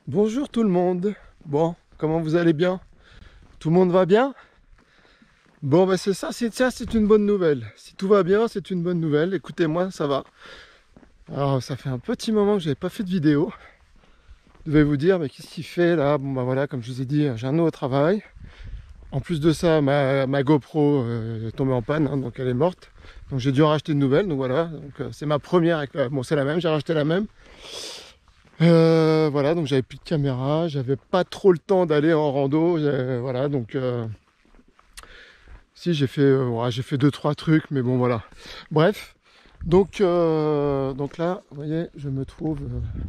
Bonjour tout le monde. Bon, comment vous allez bien? Tout le monde va bien? Bon, bah c'est ça, c'est une bonne nouvelle. Si tout va bien, c'est une bonne nouvelle. Écoutez-moi, ça va. Alors, ça fait un petit moment que j'avais pas fait de vidéo. Je devais vous dire, mais qu'est-ce qu'il fait là? Bon, bah voilà, comme je vous ai dit, j'ai un nouveau travail. En plus de ça, ma GoPro est tombée en panne, hein, donc elle est morte. Donc j'ai dû en racheter une nouvelle. Donc voilà, donc c'est ma première. Bon, c'est la même, j'ai racheté la même. Voilà, donc j'avais plus de caméra, j'avais pas trop le temps d'aller en rando, voilà, donc si ouais, j'ai fait deux trois trucs, mais bon voilà. Bref, donc là, vous voyez, je me trouve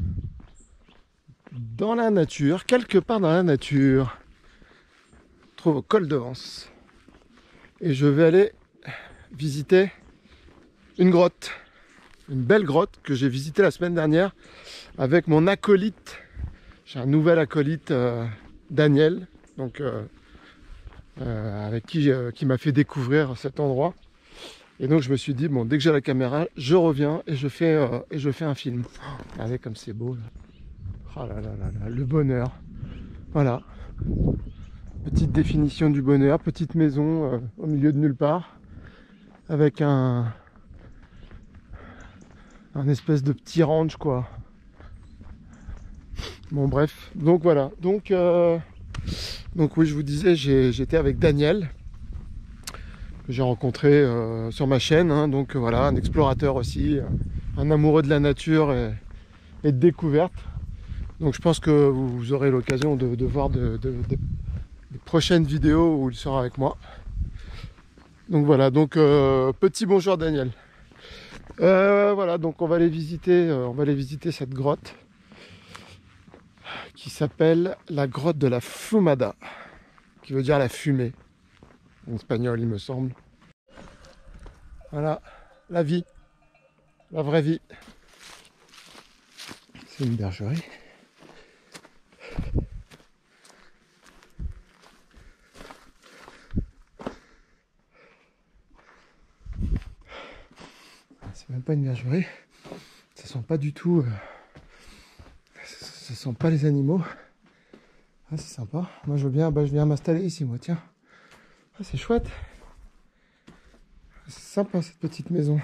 dans la nature, quelque part dans la nature, je me trouve au col de Vence, et je vais aller visiter une grotte, une belle grotte que j'ai visitée la semaine dernière avec mon acolyte. J'ai un nouvel acolyte, Daniel, donc avec qui m'a fait découvrir cet endroit. Et donc je me suis dit, bon, dès que j'ai la caméra, je reviens et je fais un film. Oh, regardez comme c'est beau là. Oh là là là là, le bonheur. Voilà. Petite définition du bonheur, petite maison au milieu de nulle part, avec un espèce de petit ranch quoi. Bon bref, donc voilà. Donc oui, je vous disais, j'étais avec Daniel, que j'ai rencontré sur ma chaîne, hein, donc voilà, un explorateur aussi, un amoureux de la nature et de découverte. Donc je pense que vous aurez l'occasion de voir des prochaines vidéos où il sera avec moi. Donc voilà, donc petit bonjour Daniel. Voilà, donc on va aller visiter cette grotte qui s'appelle la grotte de la Fumada, qui veut dire la fumée en espagnol il me semble. Voilà, la vie, la vraie vie. C'est une bergerie. C'est même pas une bergerie. Ça sent pas du tout. Ça sent pas les animaux. Ah, c'est sympa. Moi je veux bien, je viens m'installer ici moi, tiens. Ah, c'est chouette. C'est sympa cette petite maison.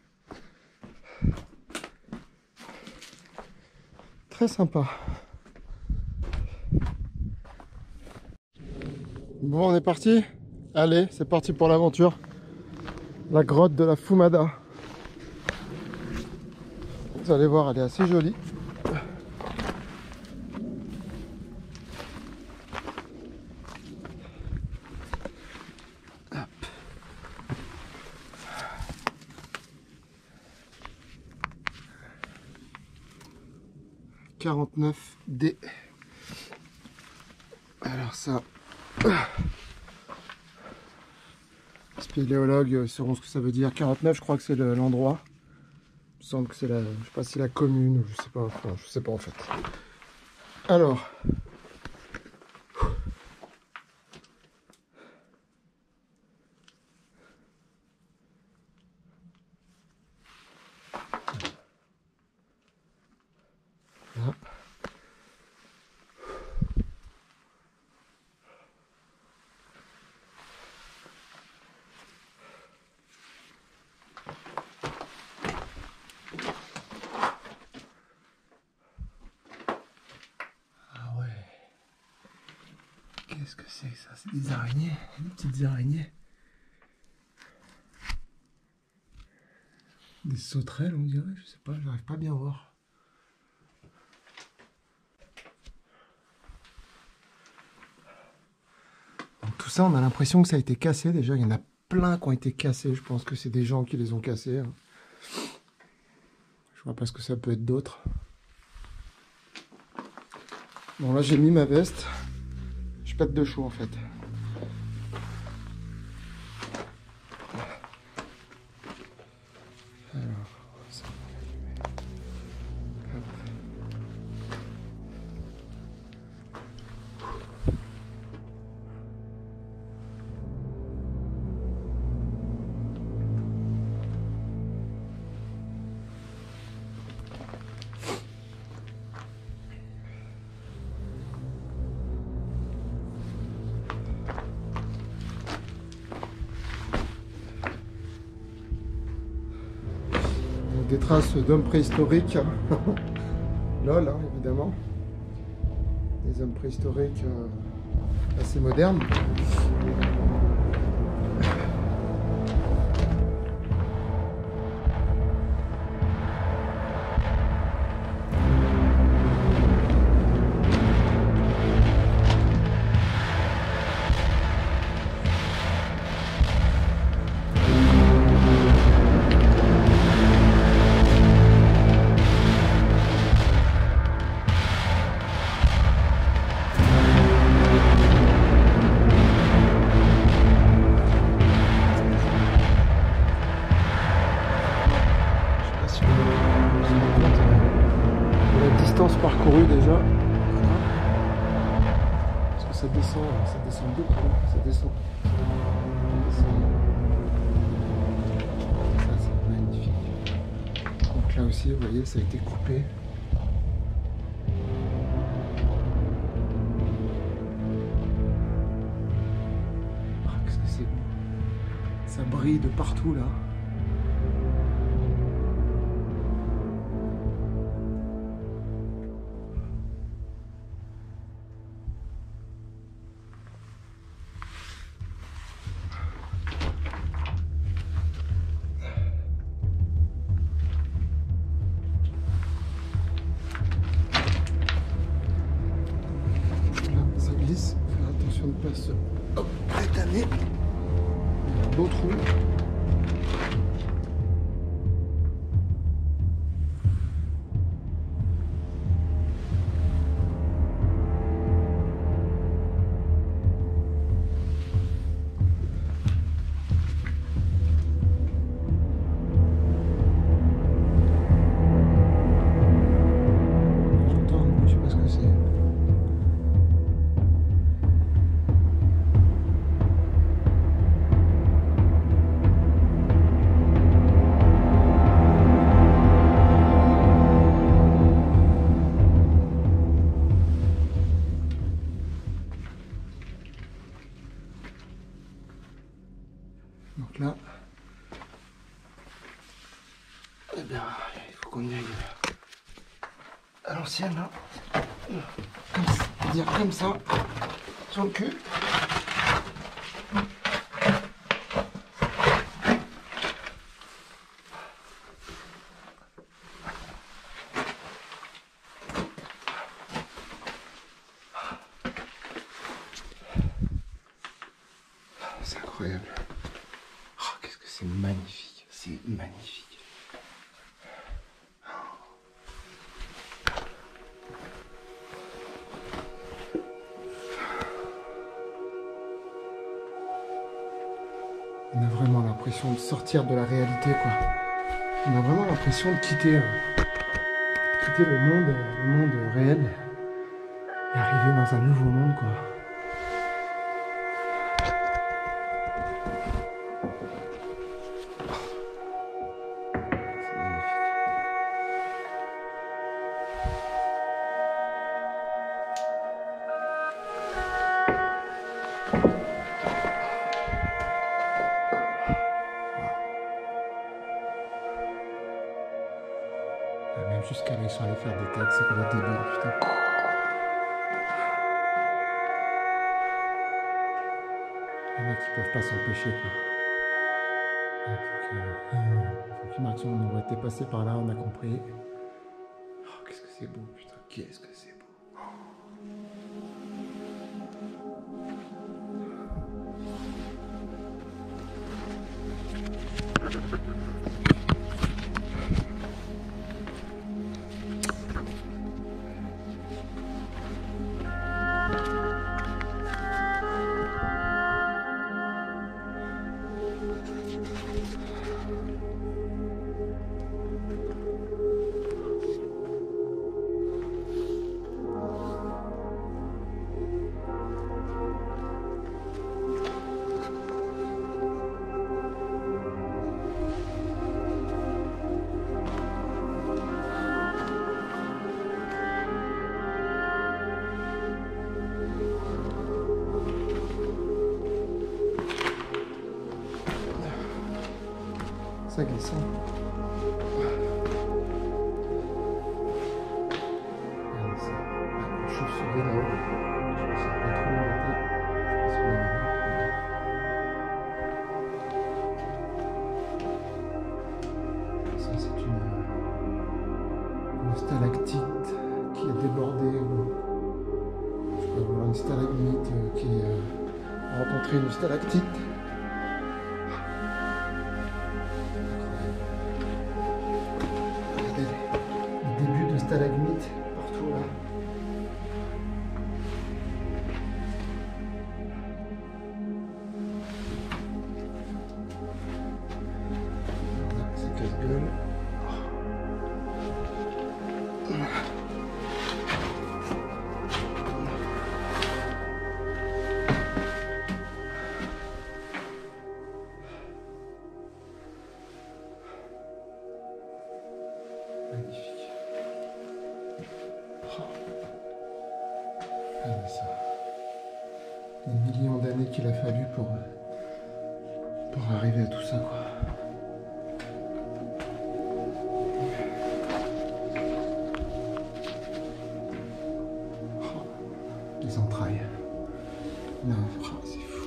Très sympa. Bon, on est parti. Allez, c'est parti pour l'aventure. La grotte de la Fumada. Vous allez voir, elle est assez jolie. Hop. 49D. Alors ça, spéléologues sauront ce que ça veut dire. 49, je crois que c'est l'endroit. Il me semble que c'est je sais pas si c'est la commune, je sais pas, enfin, je sais pas en fait. Alors, là. Ah ouais. Qu'est-ce que c'est que ça? C'est des araignées, des petites araignées. Des sauterelles, on dirait, je sais pas, j'arrive pas à bien voir. Donc, tout ça, on a l'impression que ça a été cassé déjà. Il y en a plein qui ont été cassés. Je pense que c'est des gens qui les ont cassés. Hein. Je vois pas ce que ça peut être d'autre. Bon, là, j'ai mis ma veste. Je pète de chaud en fait. des traces d'hommes préhistoriques. Lol, hein, évidemment. Des hommes préhistoriques assez modernes. Parcouru déjà, voilà. Parce que ça descend beaucoup, ça descend. Ça c'est magnifique. Donc là aussi, vous voyez, ça a été coupé. Ah, qu'est-ce que c'est beau. Ça brille de partout là. Faire attention de ne pas se rétamer. Il y a un beau trou. J'entends un bruit, je sais pas ce que c'est. Donc là, eh bien, il faut qu'on y aille à l'ancienne, hein. Comme ça, sur le cul. C'est incroyable. Oh, qu'est-ce que c'est magnifique. C'est magnifique. On a vraiment l'impression de sortir de la réalité, quoi. On a vraiment l'impression de quitter le monde réel et arriver dans un nouveau monde, quoi. Même jusqu'à là, ils sont allés faire des tags, c'est comme un débile, putain. Les mecs, ils peuvent pas s'empêcher, quoi. Faut qu'ils marquent on aurait été passé par là, on a compris. Oh, qu'est-ce que c'est beau, putain, qu'est-ce que c'est beau. Ça glisse, hein. arriver là-haut. Je ne sais pas trop où monter. Je sais pas si on va voir. Ça, c'est une stalactite qui a débordé. Je peux voir une stalagmite qui a rencontré une stalactite. Regardez le début de stalagmite partout là. C'est casse-gueule. Magnifique. Oh. Ah, mais ça. Des millions d'années qu'il a fallu pour arriver à tout ça, quoi. Oh. Les entrailles. Non, oh, c'est fou.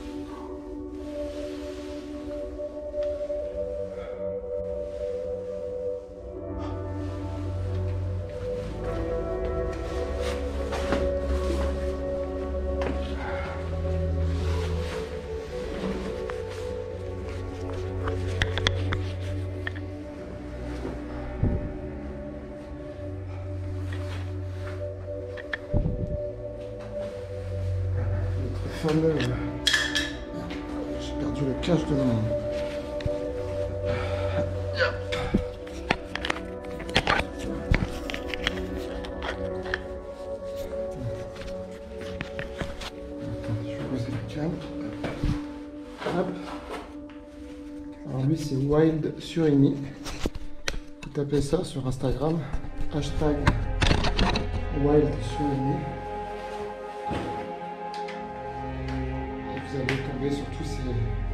Fameux. J'ai perdu le cache de mon. Attends, je vais poser le câble. Hop. Alors lui c'est Wild Surimi. Vous tapez ça sur Instagram. Hashtag Wild Surimi. Vous allez tomber sur tous ces...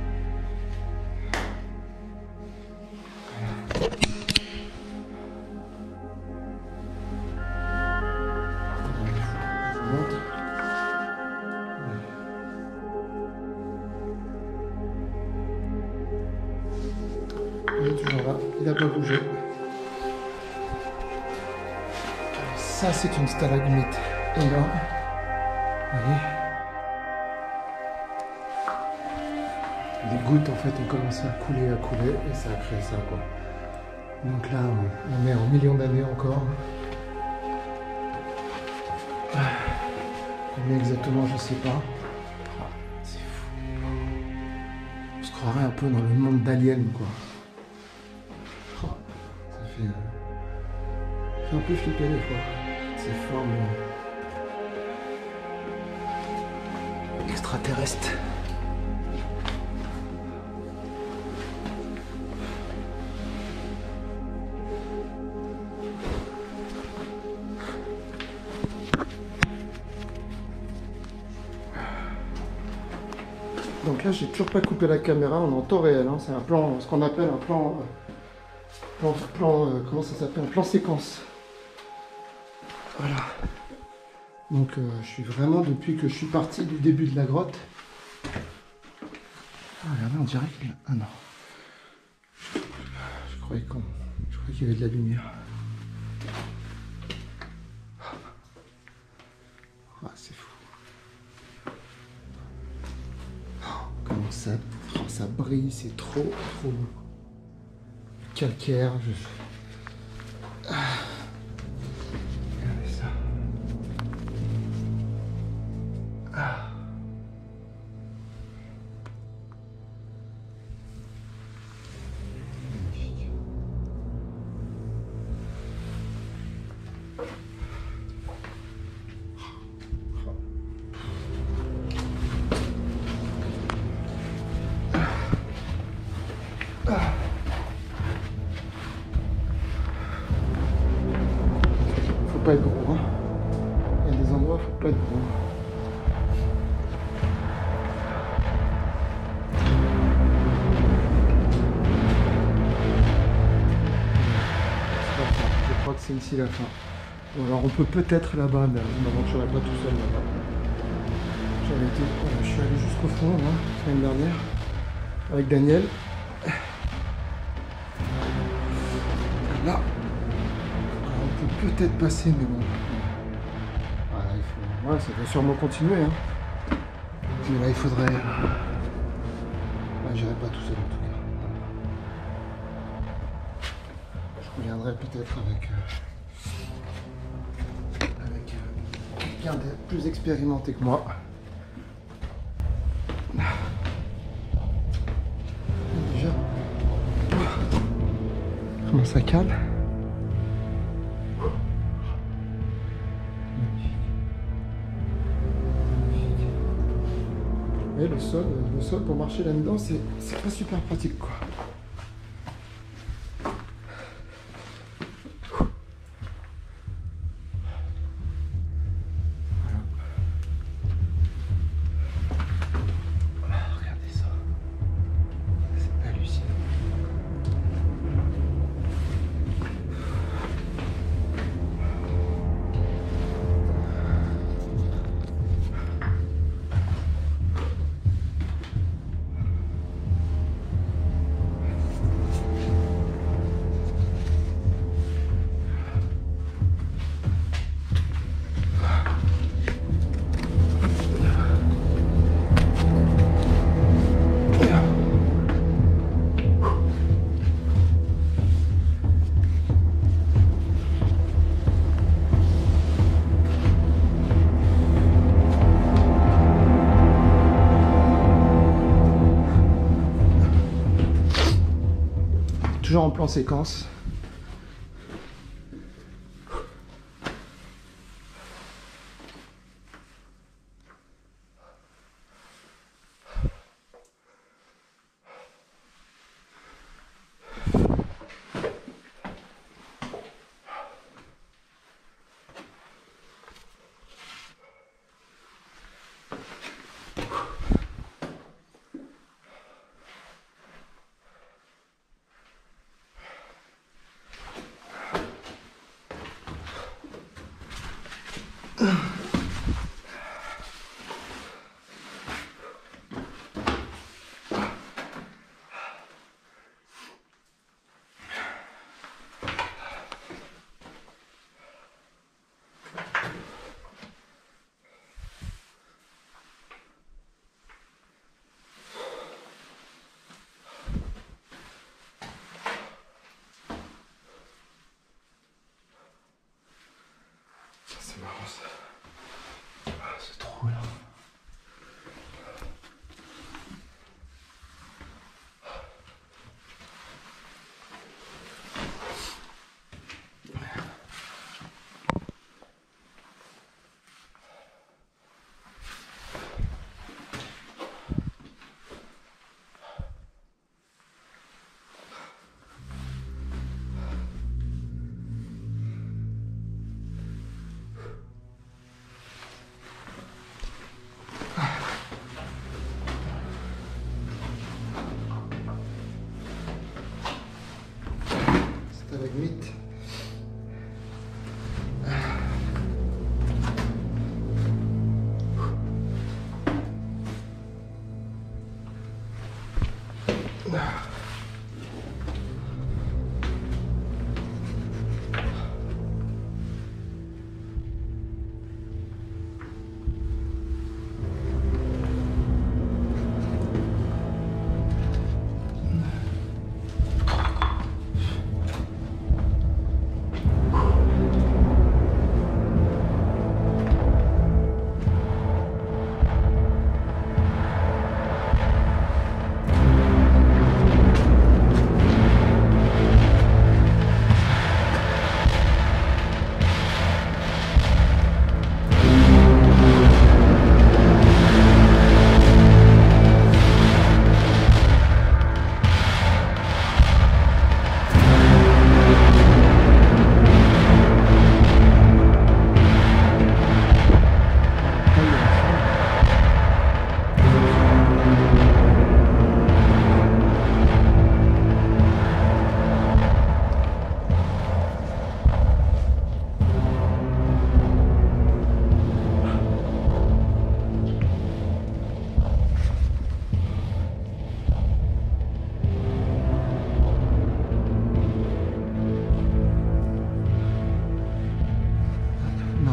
Je vous montre. Il est toujours là, il n'a pas bougé. Alors ça c'est une stalagmite énorme. Vous voyez ? Les gouttes en fait ont commencé à couler et ça a créé ça quoi. Donc là on est en millions d'années encore. Combien exactement je sais pas. Ah, c'est fou. On se croirait un peu dans le monde d'Alien quoi. Ah, ça fait un peu flipper des fois. Ces formes extraterrestres. Donc là, j'ai toujours pas coupé la caméra, on est en temps réel. Hein. C'est un plan, ce qu'on appelle un plan, comment ça s'appelle, un plan séquence. Voilà. Donc je suis vraiment, depuis que je suis parti du début de la grotte. Ah, regardez, on dirait qu'il y a... Ah non. Je croyais qu'il y avait de la lumière. Ah, c'est fou. Comment ça, oh, ça brille, c'est trop calcaire. Ah. Regardez ça. Ah. Magnifique. Faut pas être gros, hein. Il y a des endroits, faut pas être gros. Je crois que c'est ici la fin. Ou alors on peut peut-être là-bas, mais maintenant je serai pas tout seul là-bas. Je suis allé jusqu'au fond là, la semaine dernière, avec Daniel. Là, on peut peut-être passer, mais bon. Ouais, ça va sûrement continuer. Hein. Mais là, il faudrait. J'irai pas tout seul en tout cas. Je reviendrai peut-être avec quelqu'un de plus expérimenté que moi. Déjà, comment ça calme. Mais le sol pour marcher là-dedans, c'est pas super pratique quoi. Toujours en plan séquence. C'est marrant ça. Ah, c'est trop là.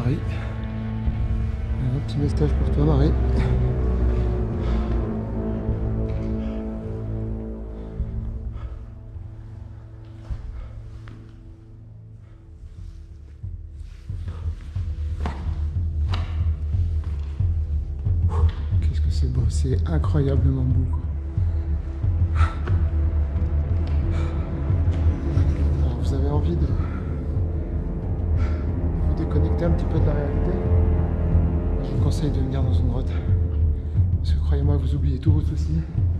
Marie. Un petit message pour toi, Marie. Qu'est-ce que c'est beau, c'est incroyablement beau, quoi. Alors, vous avez envie de vous déconnecter un petit peu de la réalité? Je vous conseille de venir dans une grotte. Parce que croyez-moi, vous oubliez tous vos soucis.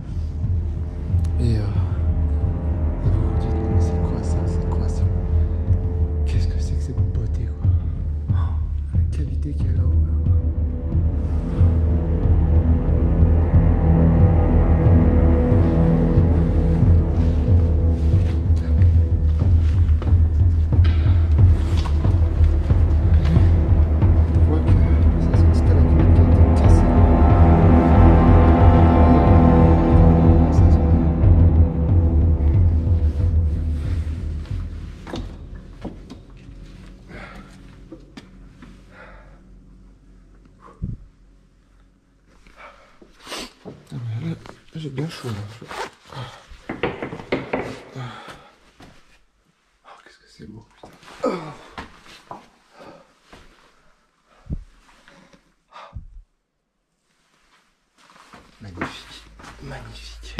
Et vous vous dites, mais c'est quoi ça? C'est quoi ça? Qu'est-ce que c'est que cette beauté, quoi? Oh, la cavité qu'il y a là-haut. J'ai bien chaud là. Oh, qu'est-ce que c'est beau, putain. Magnifique, magnifique.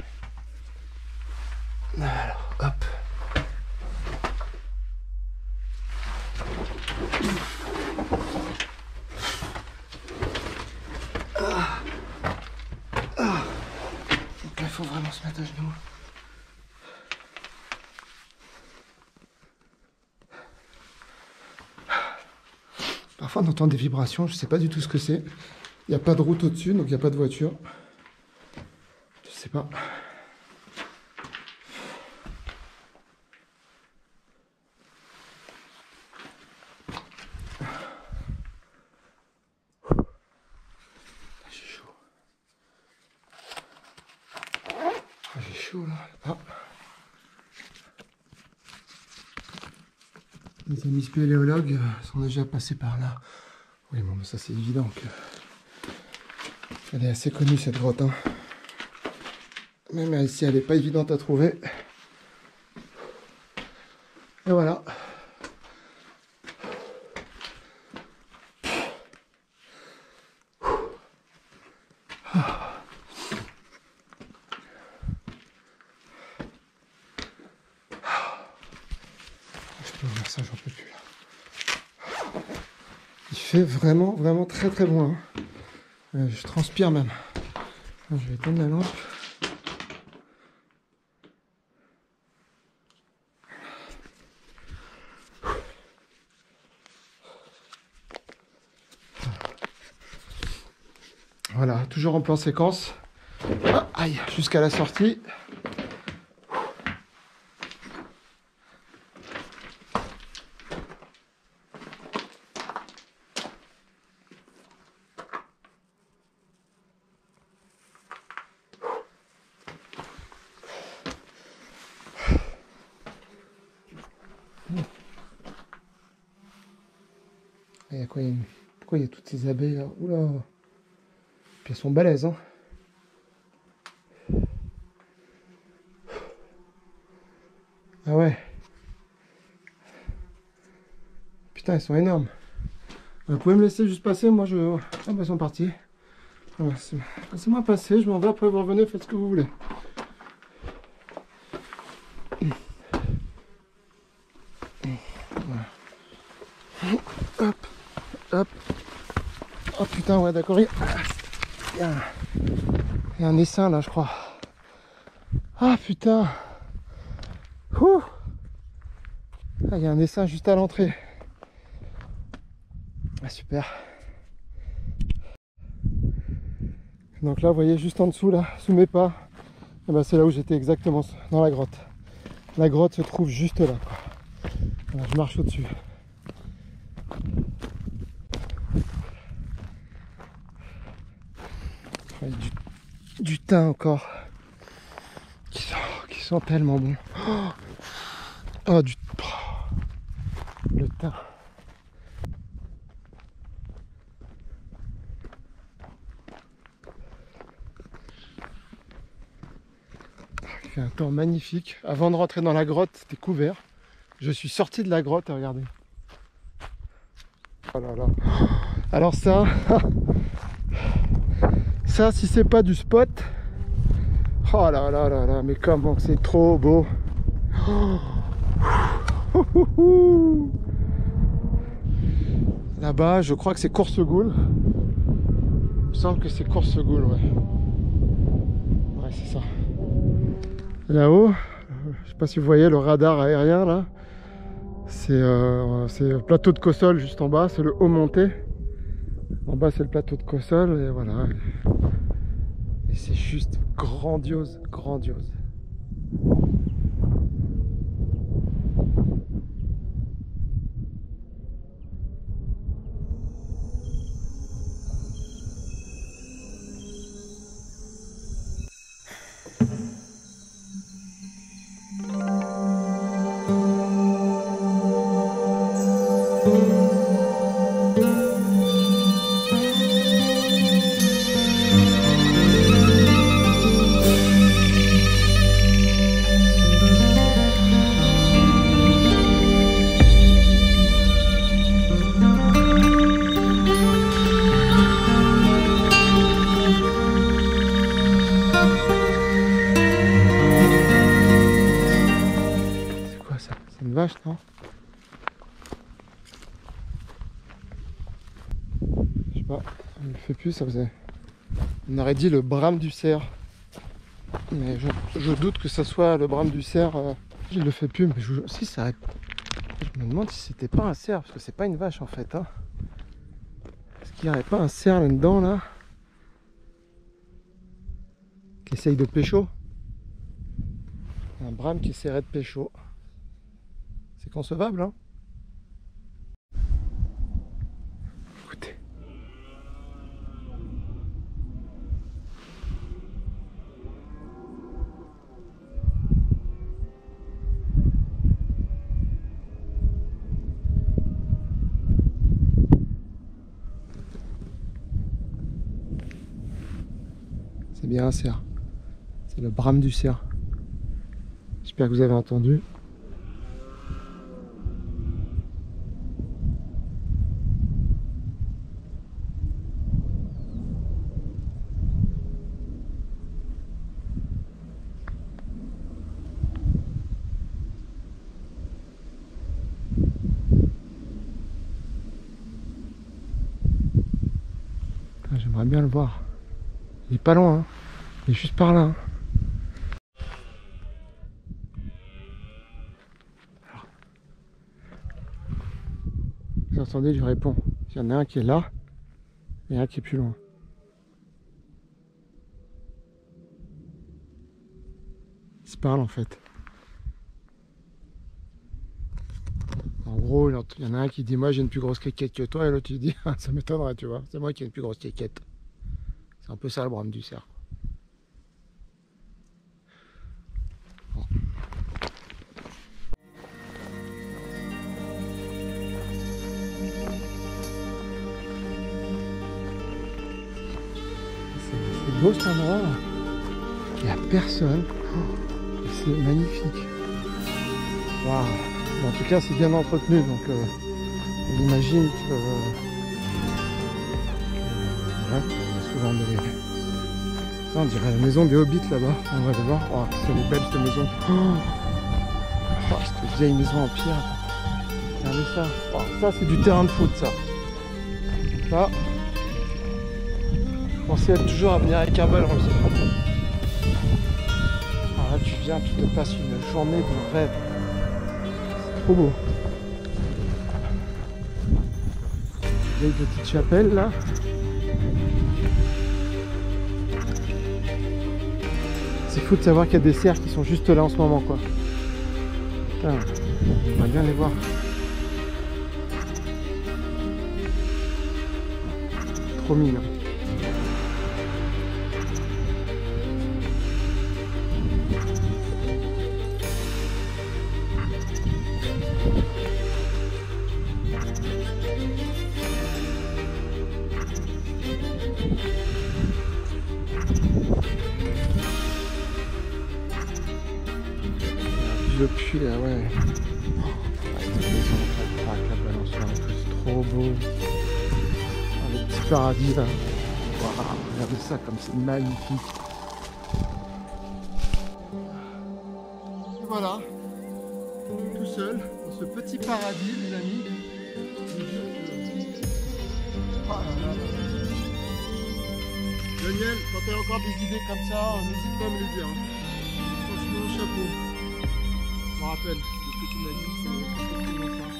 Alors, hop. Il faut vraiment se mettre à genoux. Parfois on entend des vibrations, je sais pas du tout ce que c'est. Il n'y a pas de route au-dessus, donc il n'y a pas de voiture. Je sais pas. J'ai chaud. J'ai chaud là. Ah. Les amis spéléologues sont déjà passés par là. Oui, bon, ça c'est évident que elle est assez connue cette grotte. Hein. Même si elle n'est pas évidente à trouver. Et voilà. Je peux voir ça, j'en peux plus là. Il fait vraiment, vraiment très très bon. Hein. Je transpire même. Je vais éteindre la lampe. Voilà, toujours en plan séquence. Ah, aïe, jusqu'à la sortie. Il y a quoi, pourquoi il y a toutes ces abeilles là? Oula. Puis elles sont balèzes, hein. Ah ouais. Putain, elles sont énormes. Vous pouvez me laisser juste passer, moi je... Ah bah elles sont parties. Laissez-moi passer, je m'en vais, après vous revenez, faites ce que vous voulez. Voilà. Hop, hop. Oh putain, ouais d'accord, il y a un essaim là je crois. Ah putain. Ouh. Ah, il y a un essaim juste à l'entrée. Ah super. Donc là vous voyez juste en dessous là, sous mes pas, et ben, c'est là où j'étais exactement, dans la grotte. La grotte se trouve juste là, quoi. Voilà, je marche au-dessus. Du thym encore. Qui sont tellement bons. Oh, le thym. Il fait un temps magnifique. Avant de rentrer dans la grotte, c'était couvert. Je suis sorti de la grotte, regardez. Oh là là. Alors ça, ça si c'est pas du spot, oh là là là là, mais comment c'est trop beau. Là-bas, je crois que c'est Coursegoule. Il me semble que c'est Coursegoule, ouais. Ouais, c'est ça. Là-haut, je sais pas si vous voyez le radar aérien là. C'est le plateau de Cossol juste en bas, c'est le haut monté. En bas c'est le plateau de Cossol et voilà. Et c'est juste grandiose, grandiose. Vache, non? Je sais pas, on ne le fait plus, ça faisait. On aurait dit le brame du cerf. Mais je doute que ça soit le brame du cerf. Il le fait plus, mais si ça arrête. Je me demande si c'était pas un cerf, parce que c'est pas une vache en fait. Hein. Est-ce qu'il n'y aurait pas un cerf là-dedans là? Qui essaye de pécho? Un brame qui essaierait de pécho. C'est concevable, hein? Écoutez. C'est bien un cerf. C'est le brame du cerf. J'espère que vous avez entendu. J'aimerais bien le voir. Il est pas loin, hein. Il est juste par là. Hein. Alors. Vous entendez, je réponds. Il y en a un qui est là et un qui est plus loin. Ils se parlent en fait. En gros, il y en a un qui dit moi j'ai une plus grosse quéquette que toi et l'autre il dit ça m'étonnerait, tu vois, c'est moi qui ai une plus grosse quéquette. C'est un peu ça le brame du cerf. Bon. C'est beau cet endroit. Il n'y a personne. Oh, c'est magnifique. Waouh. En tout cas, c'est bien entretenu, donc on imagine que ouais, il y a souvent des. Ça, on dirait la maison des hobbits là-bas. On va aller voir. Oh, c'est belle cette maison. Oh, cette vieille maison en pierre. Regardez ça. Oh, ça, c'est du terrain de foot, ça. Ça. Pensez toujours à venir avec un ballon aussi. Alors là, tu viens, tu te passes une journée de rêve. Trop beau. Il y a une petite chapelle là. C'est fou de savoir qu'il y a des cerfs qui sont juste là en ce moment quoi. Putain, on va bien les voir. Trop mignon. le puits là, ouais. Cette maison en fait, la balançoire et tout, c'est trop beau. Ah, le petit paradis là. Waouh, regardez ça comme c'est magnifique. Et voilà, tout seul, dans ce petit paradis, les amis. Ah là là là là. Daniel, quand tu as encore des idées comme ça, n'hésite pas à me les dire. Franchement, chapeau. Je me rappelle de ce que tu m'as dit, c'est exactement ça.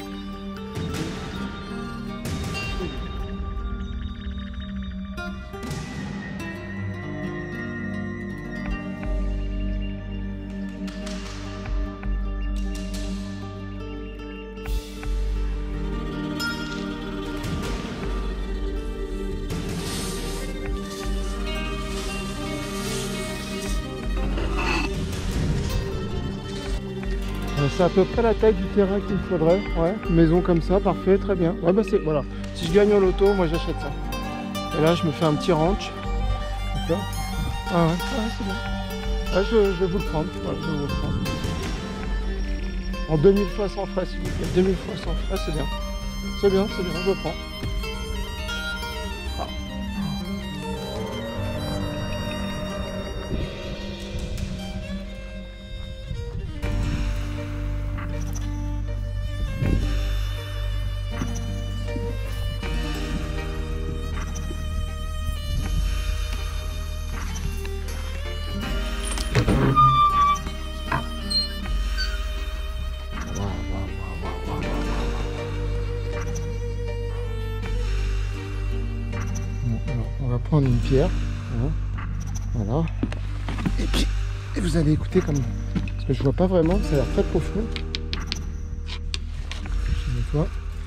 C'est à peu près la taille du terrain qu'il me faudrait. Ouais, une maison comme ça, parfait, très bien. Ouais, bah c'est voilà. Si je gagne au loto, moi j'achète ça. Et là, je me fais un petit ranch. D'accord. Ah ouais, c'est bien. Ah, je vais vous le prendre. Ouais, je vais vous le prendre. En 2000 fois sans frais, s'il vous plaît. 2000 fois sans frais, c'est bien. C'est bien, je le prends. Ah. On va prendre une pierre, voilà, et puis vous allez écouter comme, parce que je vois pas vraiment, ça a l'air très profond. Je nettoie.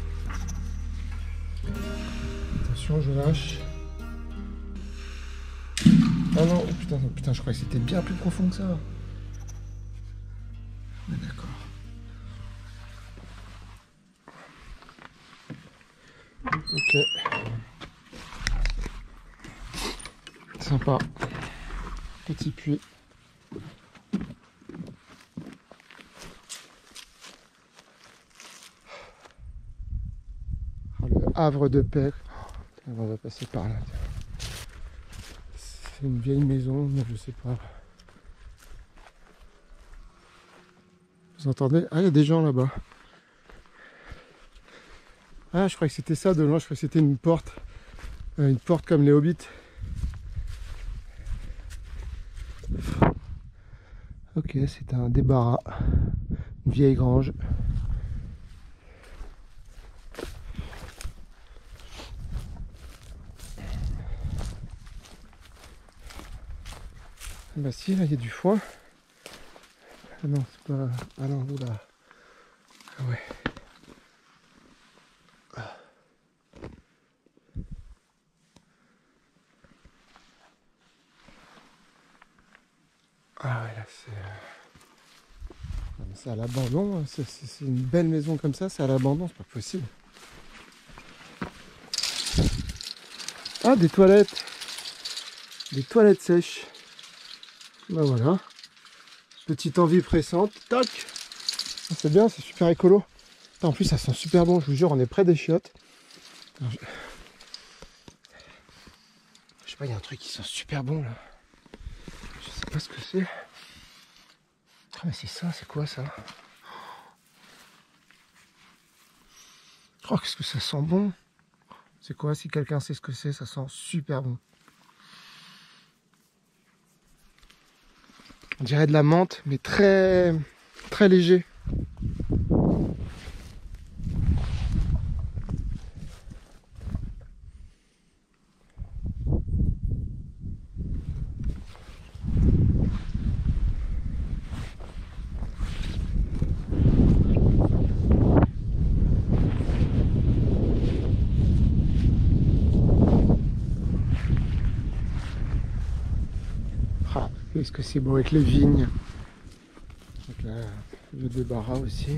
Attention, je lâche. Ah non, oh putain, je croyais que c'était bien plus profond que ça. Mais d'accord. Ok. Sympa. Petit puits. Oh, le havre de paix. On va passer par là. C'est une vieille maison, mais je sais pas. Vous entendez? Ah, il y a des gens là-bas. Ah, je croyais que c'était ça de loin, je croyais que c'était une porte comme les hobbits. Ok, c'est un débarras, une vieille grange. Bah si, là il y a du foin. Ah non, c'est pas... Ah non, oula. Ah ouais. Ah ouais, là c'est... C'est à l'abandon, c'est une belle maison comme ça, c'est à l'abandon, c'est pas possible. Ah, des toilettes. Des toilettes sèches. Bah voilà. Petite envie pressante. Toc. C'est bien, c'est super écolo. En plus, ça sent super bon, je vous jure, on est près des chiottes. Alors, je sais pas, il y a un truc qui sent super bon là. Je sais pas ce que c'est. Ah mais c'est ça, c'est quoi ça? Oh, qu'est-ce que ça sent bon. C'est quoi? Si quelqu'un sait ce que c'est, ça sent super bon. On dirait de la menthe, mais très léger. Ah, qu'est-ce que c'est beau avec les vignes. Donc là, le débarras aussi.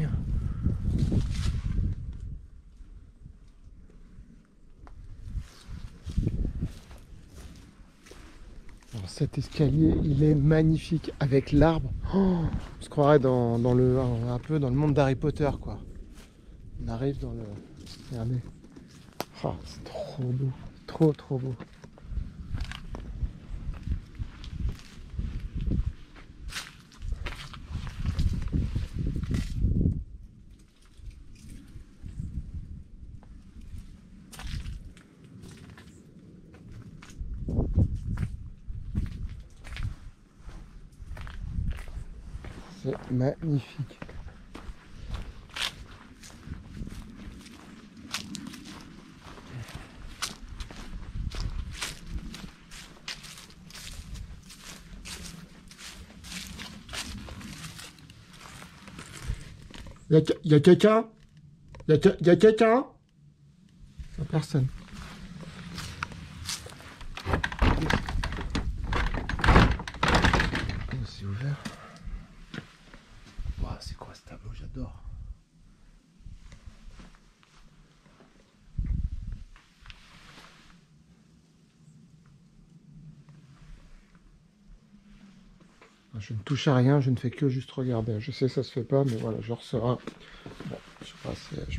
Alors cet escalier, il est magnifique avec l'arbre. Oh, on se croirait un peu dans le monde d'Harry Potter, quoi. On arrive dans le... Regardez. Oh, c'est trop beau. Trop, trop beau. C'est magnifique. Y a quelqu'un? Y a quelqu'un? Y a personne. Oh, c'est ouvert. Wow, c'est quoi ce tableau? J'adore. Je ne touche à rien, je ne fais que juste regarder. Je sais que ça se fait pas, mais voilà, je ressors. Bon, je sais pas, c'est...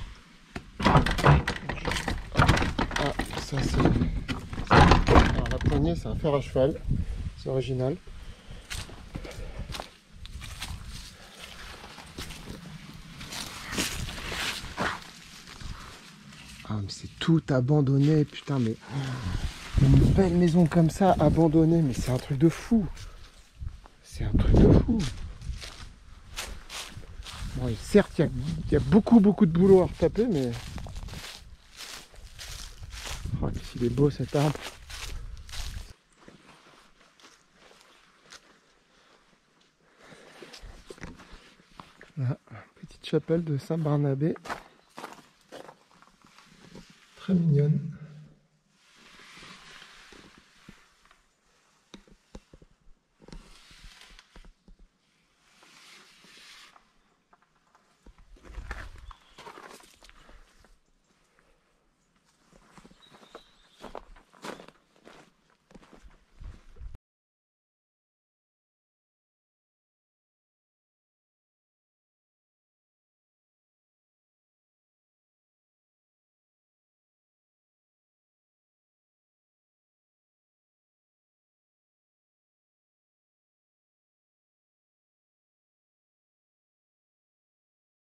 Ah, ça c'est... Alors la poignée, c'est un fer à cheval. C'est original. Ah, mais c'est tout abandonné, putain, mais... Une belle maison comme ça, abandonnée, mais c'est un truc de fou. C'est un truc de fou. Bon, et certes, il y a beaucoup de boulot à retaper, mais... Oh, qu'il est beau cet arbre. Là, petite chapelle de Saint-Barnabé. Très mignonne.